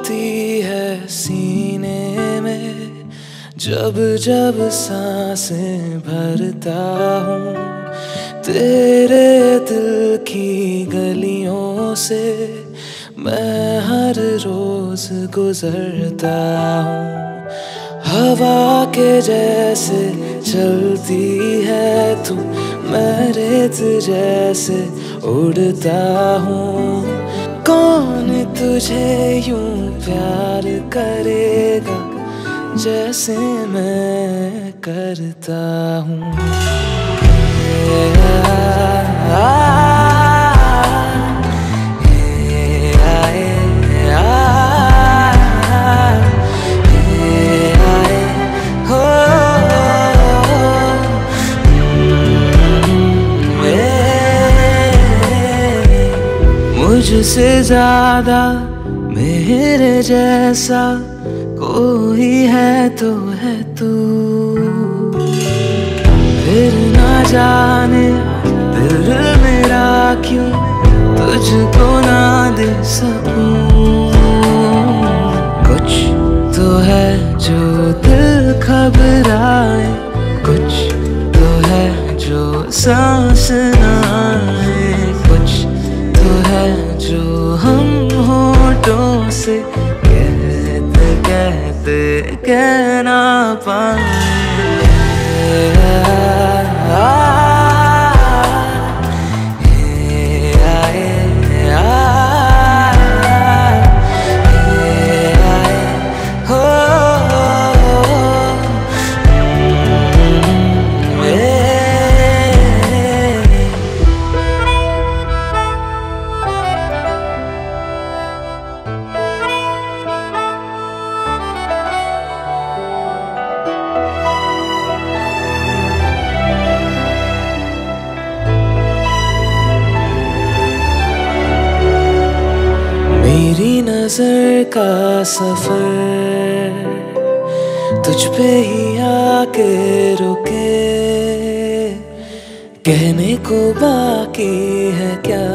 होती है सीने में, जब जब सांसें भरता हूँ। तेरे दिल की गलियों से मैं हर रोज गुजरता हूँ। हवा के जैसे चलती है तू, मैं रेत जैसे उड़ता हूँ। कौन तुझे यूं प्यार करेगा जैसे मैं करता हूँ। मुझसे ज्यादा मेरे जैसा कोई है तो है तू। फिर ना जाने दिल मेरा क्यों तुझको ना दे सकूं। कुछ तो है जो दिल घबराए, कुछ तो है जो सांस ना आए, कुछ तो है जो हम होठों से कहते कहते कह ना पाए। मेरी नजर का सफर तुझ पे ही आके रुके, कहने को बाकी है क्या,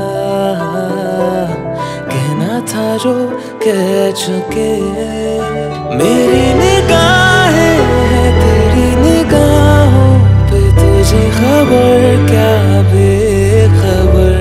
कहना था जो कह चुके। मेरी निगाहें हैं तेरी निगाहों पे, तुझे खबर क्या बेखबर।